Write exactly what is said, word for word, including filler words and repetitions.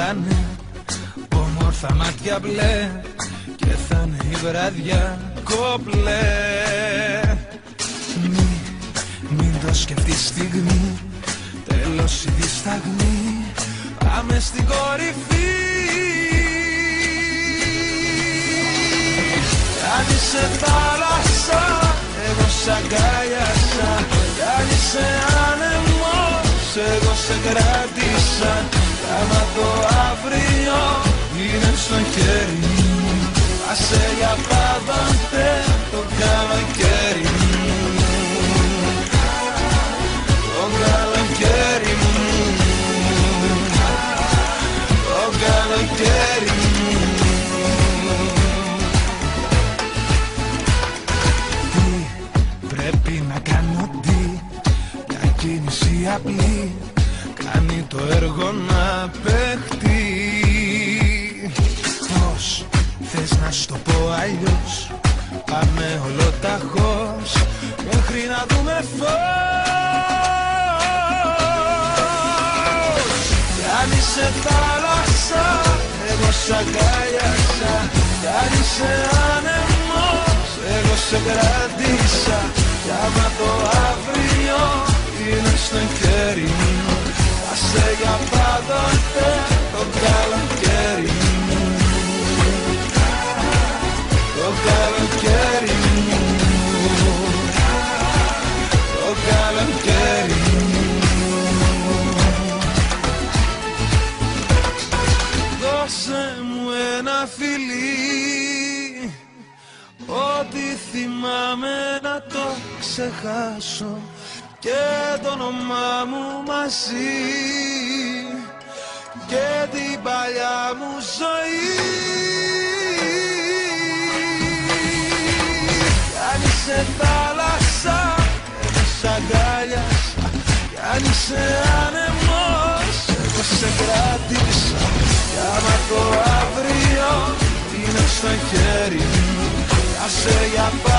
στάλανε όμορφα μάτια μπλε και θα είναι η βράδια κομπλέ. Μη, μην το σκεφτείς στιγμή, τέλος η δισταγμή, πάμε στην κορυφή. Αν είσαι θάλασσα, εγώ σ' αγκάλιασα. Αν είσαι άνεμος, εγώ σε κράτησα. Άμα το αύριο είναι στο χέρι μου, άσε για πάντοτε το καλοκαίρι μου. Το καλοκαίρι μου, το καλοκαίρι μου. Πρέπει να κάνω τι, μια κίνηση απλή κάνει το έργο να παιχτεί. Πώς θες να σου το πω αλλιώς, πάμε ολοταχώς μέχρι να δούμε φως. Κι αν είσαι θάλασσα, εγώ σ' αγκάλιασα. Κι αν είσαι άνεμος, εγώ σε κράτησα. Κι άμα το αύριο είναι στο χέρι μου, άσε για πάντοτε το καλοκαίρι μου. Το καλοκαίρι μου, το καλοκαίρι μου. Δώσε μου ένα φιλί, ό,τι θυμάμαι να το ξεχάσω και το όνομά μου μαζί και την παλιά μου ζωή. Κι αν είσαι θάλασσα, εγώ σ' αγκάλιασα. Κι αν είσαι άνεμος, εγώ σε κράτησα. Κι άμα το αύριο είναι στο χέρι μου, άσε για πάντα